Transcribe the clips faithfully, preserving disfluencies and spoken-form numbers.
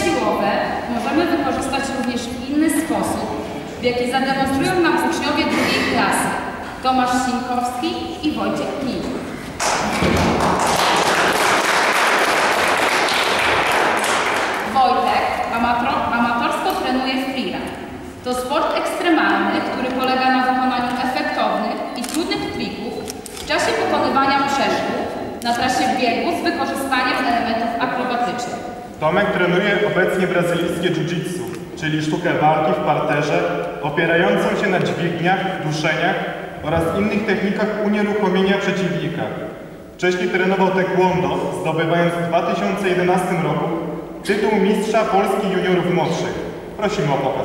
siłowe możemy wykorzystać również w inny sposób, w jaki zademonstrują nam uczniowie drugiej klasy Tomasz Sinkowski i Wojciech Knik. Wojtek amator, amatorsko trenuje freeride. To sport ekstremalny, który polega na wykonaniu efektownych i trudnych trików w czasie pokonywania przeszkód na trasie biegu z wykorzystaniem elementów akrobatycznych. Tomek trenuje obecnie brazylijskie jiu-jitsu, czyli sztukę walki w parterze opierającą się na dźwigniach, duszeniach oraz innych technikach unieruchomienia przeciwnika. Wcześniej trenował taekwondo, zdobywając w dwa tysiące jedenastym roku tytuł mistrza Polski juniorów młodszych. Prosimy o pokaz.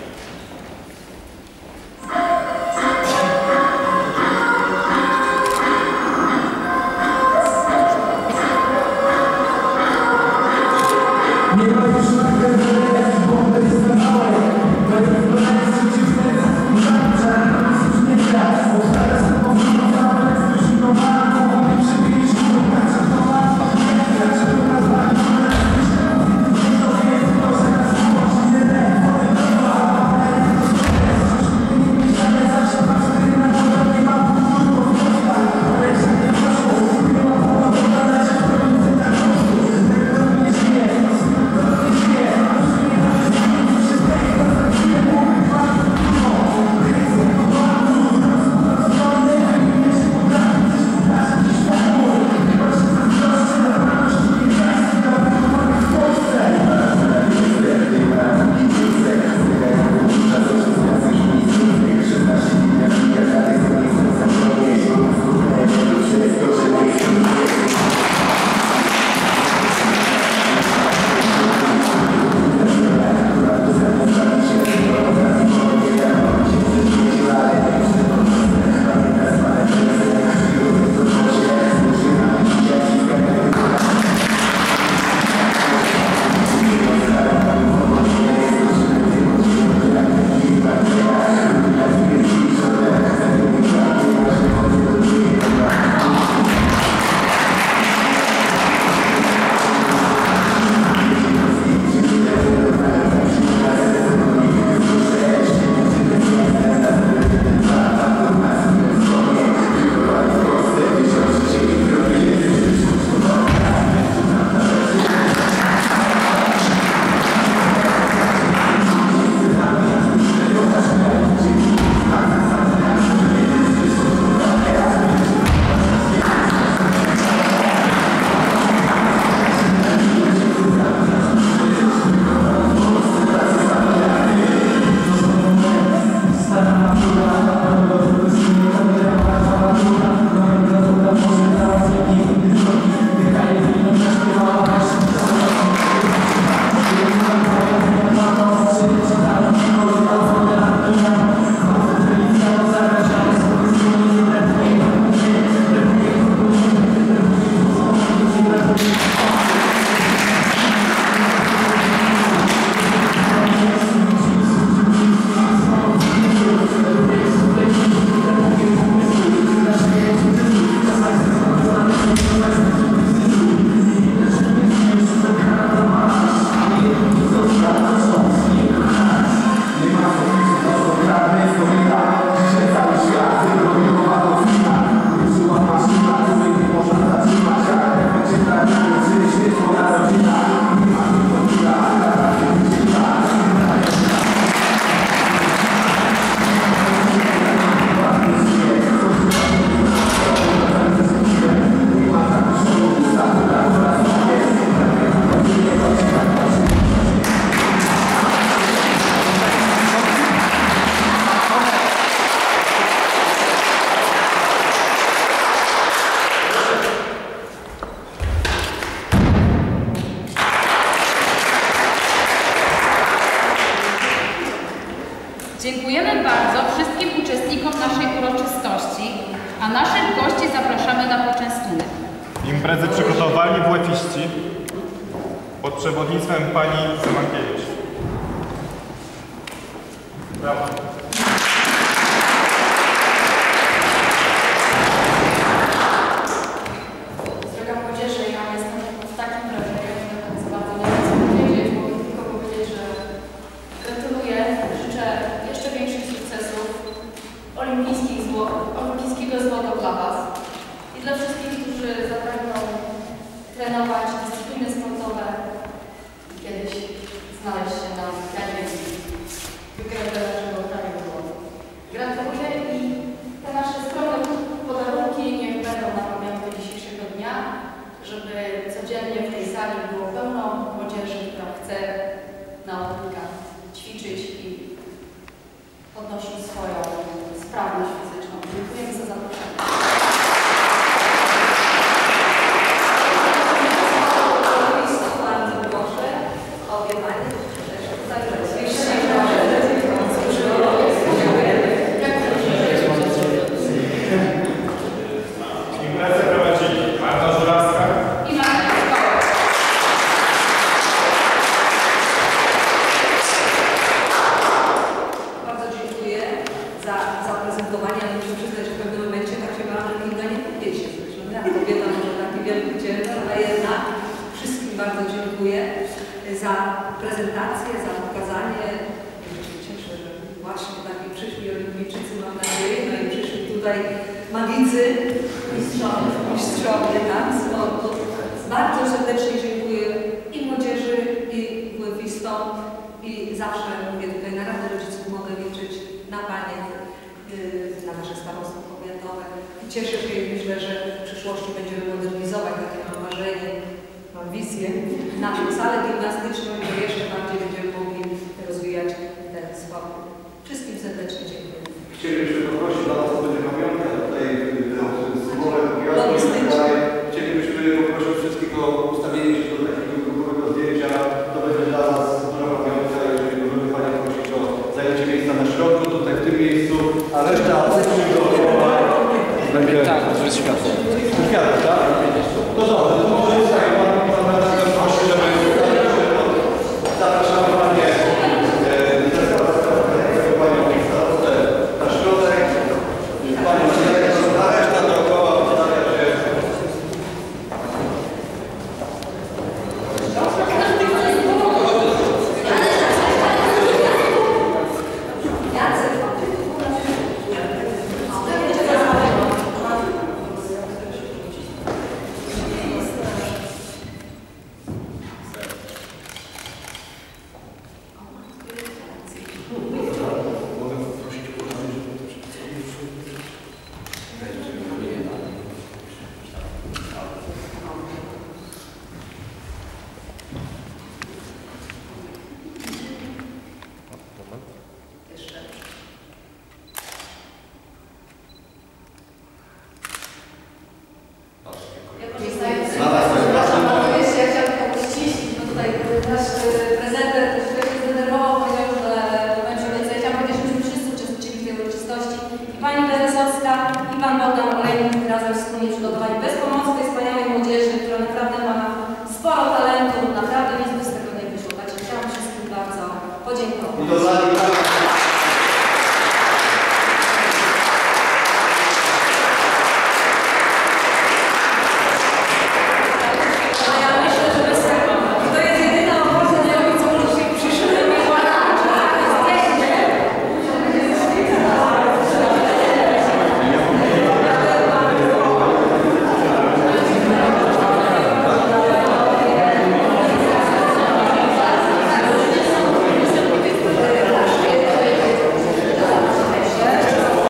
Dziękujemy bardzo wszystkim uczestnikom naszej uroczystości, a naszych gości zapraszamy na poczęstunek. Imprezę przygotowali WF-iści pod przewodnictwem pani Symankiewicz. Brawo. Droga młodzieży, ja jestem pod takim wrażeniem, że tak bardzo nie wiem, co powiedzieć, bo którzy zapragną trenować dyscypliny sportowe i kiedyś znaleźć się na planie wygrania naszego kraju. Gratuluję i te nasze skromne podarunki niech będą na pamiątkę dzisiejszego dnia, żeby codziennie w tej sali było pełno młodzieży, która chce na ogólnikach ćwiczyć i podnosić swoją sprawność fizyczną. Dziękujemy za zaproszenie. Bardzo proszę, obie Panie też tutaj Imprezę prowadzili Marta Żurawska I Marta Żurawska. bardzo dziękuję za zaprezentowanie. Ja muszę przyznać, że w pewnym momencie tak się bałam, że Kinga nie podniesie. Zresztą ja kobieta może taki wielki ciężar, ale jednak wszystkim bardzo dziękuję za prezentację, za pokazanie. Ja się cieszę, że właśnie taki przyszli olimpijczycy, mam nadzieję, no i przyszli tutaj magicy, mistrzowie, mistrzowie tak, sportu. Bardzo serdecznie dziękuję i młodzieży, i WF-istom, i zawsze mówię tutaj na Radę Rodziców mogę liczyć na Panie, yy, na nasze starostwo powiatowe. I cieszę się i myślę, że w przyszłości będziemy modernizować, takie mam marzenie, mam wizję, naszą salę gimnastyczną, że jeszcze bardziej będziemy mogli rozwijać ten sport. Wszystkim serdecznie dziękuję. Chcielibyśmy poprosić dla nas, co będzie